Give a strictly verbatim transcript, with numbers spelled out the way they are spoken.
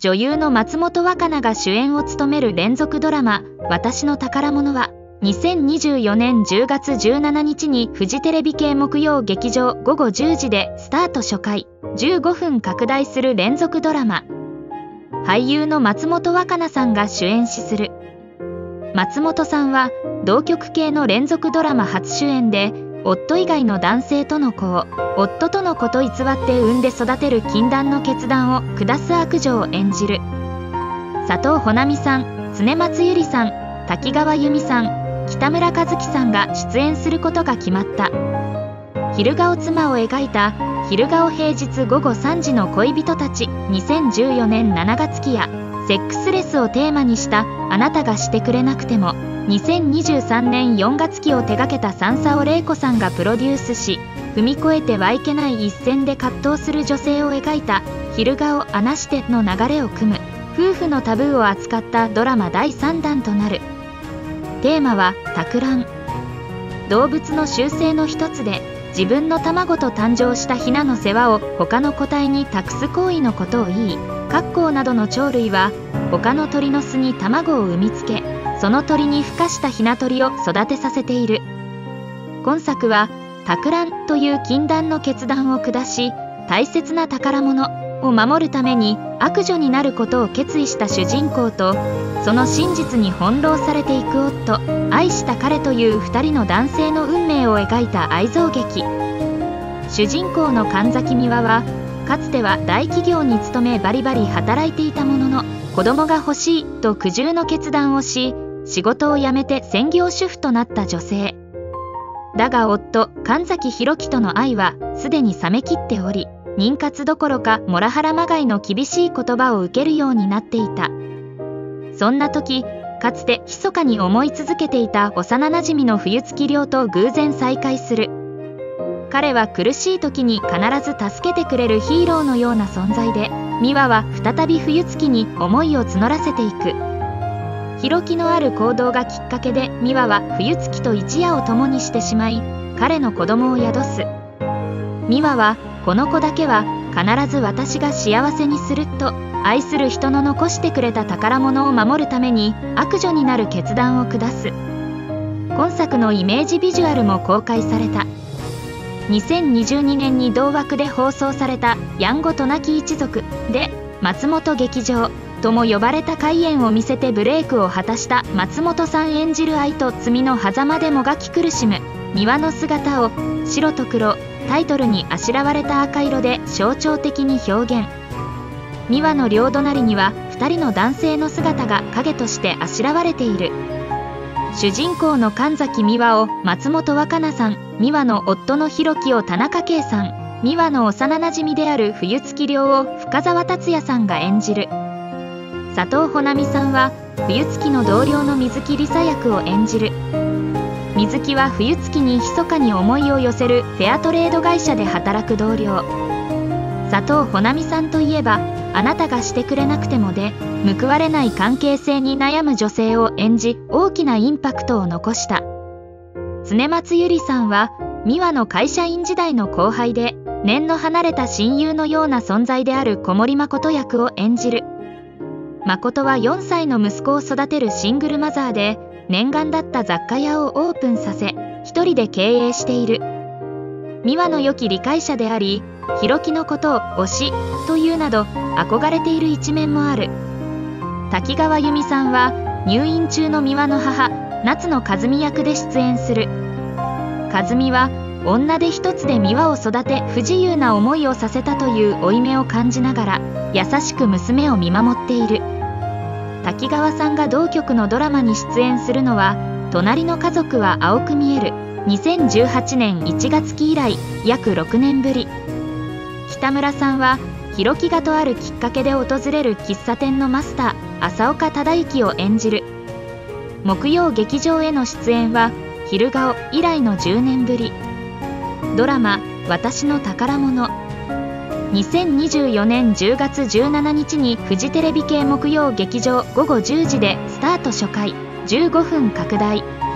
女優の松本若菜が主演を務める連続ドラマ「私の宝物」はにせんにじゅうよねんじゅうがつじゅうしちにちにフジテレビ系木曜劇場ごごじゅうじでスタート。初回じゅうごふん拡大する連続ドラマ。俳優の松本若菜さんが主演視する。松本さんは同局系の連続ドラマ初主演で、夫以外の男性との子を夫との子と偽って産んで育てる禁断の決断を下す悪女を演じる。佐藤穂波さん、常松ゆりさん、滝川由美さん、北村一輝さんが出演することが決まった。昼顔妻を描いた昼顔平日午後さんじの恋人たちにせんじゅうよねんしちがつ期やセックスレスをテーマにしたあなたがしてくれなくてもにせんにじゅうさんねんよんがつ期を手掛けた三佐尾玲子さんがプロデュースし、踏み越えてはいけない一線で葛藤する女性を描いた昼顔あなしての流れを組む夫婦のタブーを扱ったドラマだいさんだんとなる。テーマは托卵。動物の習性の一つで、自分の卵と誕生したヒナの世話を他の個体に託す行為のことを言い、カッコウなどの鳥類は他の鳥の巣に卵を産みつけ、その鳥に孵化したヒナ鳥を育てさせている。今作は托卵という禁断の決断を下し、大切な宝物を守るために悪女になることを決意した主人公と、その真実に翻弄されていく夫、愛した彼というふたりの男性の運命を描いた愛憎劇。主人公の神崎美和はかつては大企業に勤めバリバリ働いていたものの、子供が欲しいと苦渋の決断をし、仕事を辞めて専業主婦となった女性だが、夫神崎弘樹との愛はすでに冷めきっており、妊活どころかモラハラまがいの厳しい言葉を受けるようになっていた。そんな時、かつて密かに思い続けていた幼なじみの冬月亮と偶然再会する。彼は苦しい時に必ず助けてくれるヒーローのような存在で、美和は再び冬月に思いを募らせていく。広気のある行動がきっかけで、美和は冬月と一夜を共にしてしまい、彼の子供を宿す。美和はこの子だけは必ず私が幸せにすると、愛する人の残してくれた宝物を守るために悪女になる決断を下す。今作のイメージビジュアルも公開された。にせんにじゅうにねんに同枠で放送された「やんごとなき一族」で松本劇場とも呼ばれた怪演を見せてブレイクを果たした松本さん演じる愛と罪の狭間でもがき苦しむ美和の姿を白と黒、タイトルにあしらわれた赤色で象徴的に表現。美和の両隣にはふたりの男性の姿が影としてあしらわれている。主人公の神崎美和を松本若菜さん、美和の夫の弘樹を田中圭さん、美和の幼なじみである冬月亮を深澤達也さんが演じる。佐藤穂波さんは冬月の同僚の水木りさ役を演じる。水木は冬月に密かに思いを寄せるフェアトレード会社で働く同僚。佐藤穂波さんといえば「あなたがしてくれなくても」で報われない関係性に悩む女性を演じ、大きなインパクトを残した。常松ゆりさんは美和の会社員時代の後輩で、年の離れた親友のような存在である小森誠役を演じる。誠はよんさいの息子を育てるシングルマザーで、念願だった雑貨屋をオープンさせ一人で経営している。美和の良き理解者であり、弘樹のことを推しというなど憧れている一面もある。滝川由美さんは入院中の美和の母夏野和美役で出演する。和美は女手一つで美和を育て不自由な思いをさせたという負い目を感じながら優しく娘を見守っている。滝川さんが同局のドラマに出演するのは「隣の家族は青く見える」にせんじゅうはちねんいちがつ期以来約ろくねんぶり。北村さんは弘樹がとあるきっかけで訪れる喫茶店のマスター浅岡忠之を演じる。木曜劇場への出演は昼顔以来のじゅうねんぶり。ドラマ「私の宝物」にせんにじゅうよねんじゅうがつじゅうしちにちにフジテレビ系木曜劇場ごごじゅうじでスタート。初回じゅうごふん拡大